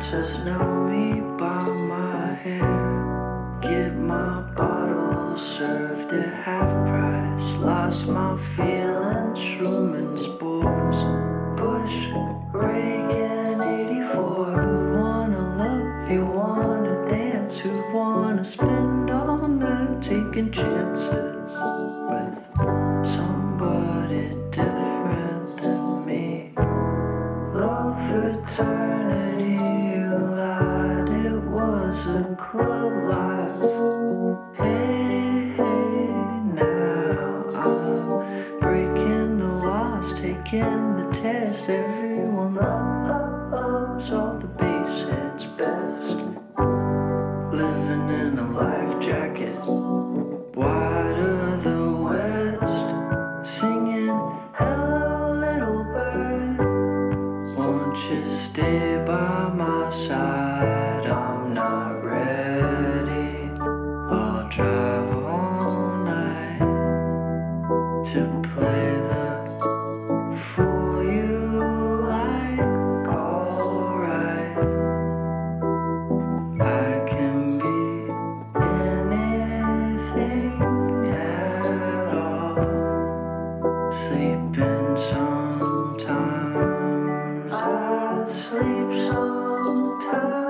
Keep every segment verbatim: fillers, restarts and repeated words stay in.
Bouncers know me by my hair. Get my bottles served at half price. Lost my feelings, shrooming sports. Bush, Reagan, eighty-four. Who'd wanna love you, wanna dance? Who'd wanna spend all night taking chances with somebody different than me? Love eternity, you lied, it was a club life. Hey, hey, now I'm breaking the laws, taking the test. Everyone loves all the bass hits best. Living in a life jacket, wide of the west. Singing, hello little bird, won't you stay by my side? I'm not ready, I'll drive all night to play the fool you like. Alright, I can be anything at all. Sleeping sometimes, I sleep sometimes.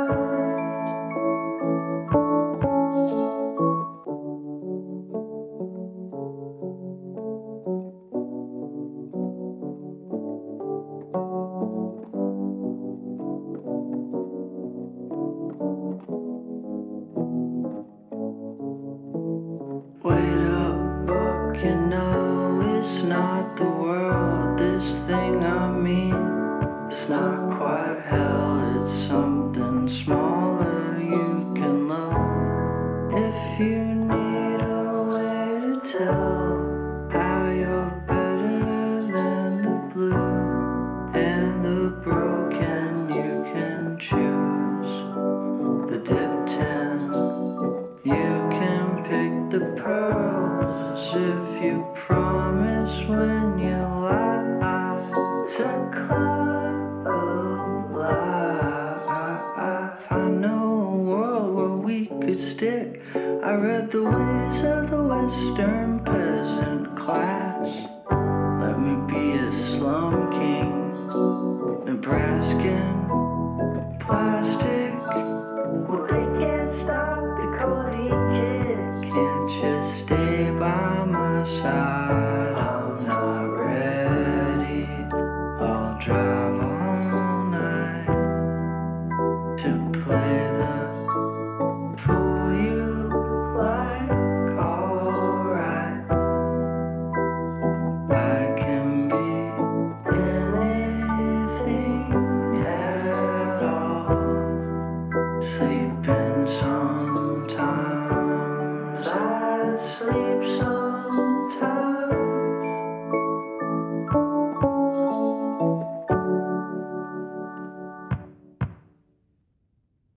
Wait up, Buck, you know it's not the world, this thing I mean. It's not quite hell, it's something smaller you can love. If you need a way to tell how you're better than the blue and the broken, you can choose the dip ten. You can pick the pearls if you promise when you lie to climb alive. I know a world where we could stick. I read the ways of the Western peasant class. Let me be a slum king, Nebraskan, plastic. Well, they can't stop the Cody kid. Can't you stay by my side? I'm not ready, I'll drive all night to play the fool you like. Alright, I can be anything at all. Sleeping sometimes, I sleep sometimes.